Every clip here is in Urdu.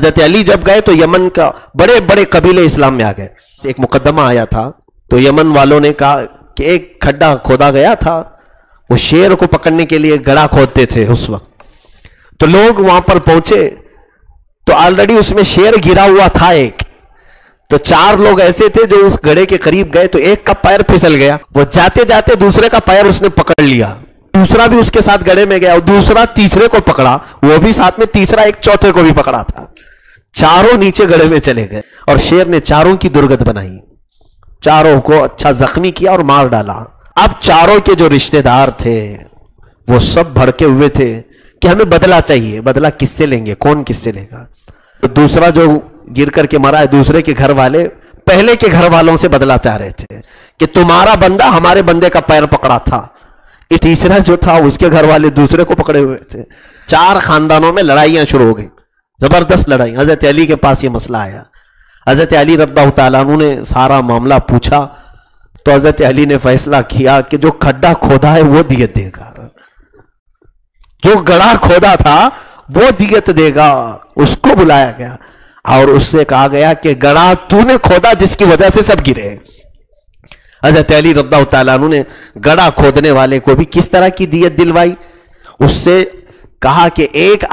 حضرت علی جب گئے تو یمن کا بڑے بڑے قبیلے اسلام میں آ گئے. ایک مقدمہ آیا تھا تو یمن والوں نے کہا کہ ایک کھڈا کھودا گیا تھا، وہ شیر کو پکڑنے کے لیے گڑھا کھودتے تھے اس وقت. تو لوگ وہاں پر پہنچے تو آلریڈی اس میں شیر گرا ہوا تھا ایک. تو 4 لوگ ایسے تھے جو اس گڑھے کے قریب گئے تو ایک کا پیر پھسل گیا. وہ جاتے جاتے دوسرے کا پیر اس نے پکڑ لیا، دوسرا بھی اس کے ساتھ گڑھے میں گیا اور دوسرا تیسرے کو پکڑا، وہ بھی ساتھ میں تیسرا ایک چوتھے کو بھی پکڑا تھا. چاروں نیچے گڑھے میں چلے گئے اور شیر نے چاروں کی درگت بنائی، چاروں کو اچھا زخمی کیا اور مار ڈالا. اب چاروں کے جو رشتہ دار تھے وہ سب بھڑکے ہوئے تھے کہ ہمیں بدلہ چاہیے. بدلہ کس سے لیں گے، کون کس سے لے گا؟ تو دوسرا جو گر کر کے مرا ہے، دوسرے کے گھر والے پہلے کے گھر والوں سے بدلہ چاہ رہے تھے کہ تمہارا بندہ ہمارے بندے کا پیر پکڑا تھا. تیسرا جو تھا اس کے گھر والے دوسرے کو پکڑے ہوئے تھے. 4 خاندانوں میں لڑائیاں شروع ہو گئی، زبردست لڑائی. حضرت علی کے پاس یہ مسئلہ آیا. حضرت علی رضی اللہ تعالیٰ عنہ نے سارا معاملہ پوچھا تو حضرت علی نے فیصلہ کیا کہ جو کھڈا کھودا ہے وہ دیت دے گا، جو گڑھا کھودا تھا وہ دیت دے گا. اس کو بلایا گیا اور اس سے کہا گیا کہ گڑھا تو نے کھودا جس کی وجہ سے سب گرے. حضرت علی رضی اللہ تعالیٰ عنہ نے گڑھا کھودنے والے کو بھی کس طرح کی دیت دلوائی. اس سے کہا کہ ایک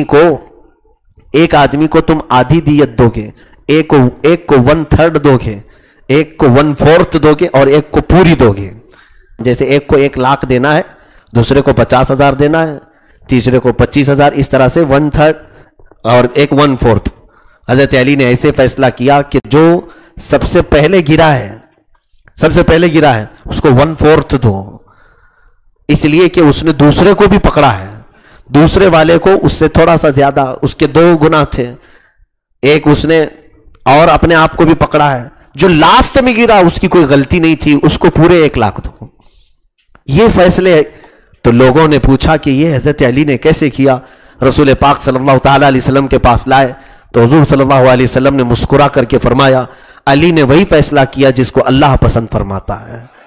آدمی کو تم آدھی دیت دو گے، ایک کو 1/3 دو گے، ایک کو 1/4 دو گے اور ایک کو پوری دو گے. جیسے ایک کو 1 لاکھ دینا ہے، دوسرے کو 50,000 دینا ہے، تیسرے کو 25,000، اس طرح سے 1/3 اور ایک 1/4. حضرت علی نے ایسے فیصلہ کیا کہ جو سب سے پہلے گرا ہے اس کو 1/4 دو، اس لیے کہ اس نے دوسرے کو بھی پکڑا ہے. دوسرے والے کو اس سے تھوڑا سا زیادہ، اس کے 2 گنا تھے، ایک اس نے اور اپنے آپ کو بھی پکڑا ہے. جو لاسٹ میں گرا اس کی کوئی غلطی نہیں تھی، اس کو پورے 1 لاکھ دو. یہ فیصلے تو لوگوں نے پوچھا کہ یہ حضرت علی نے کیسے کیا. رسول پاک صلی اللہ تعالیٰ علیہ وسلم کے پاس لائے تو حضور صلی اللہ علیہ وسلم نے مسکرا کر کے فرمایا علی نے وہی فیصلہ کیا جس کو اللہ پسند فرماتا ہے.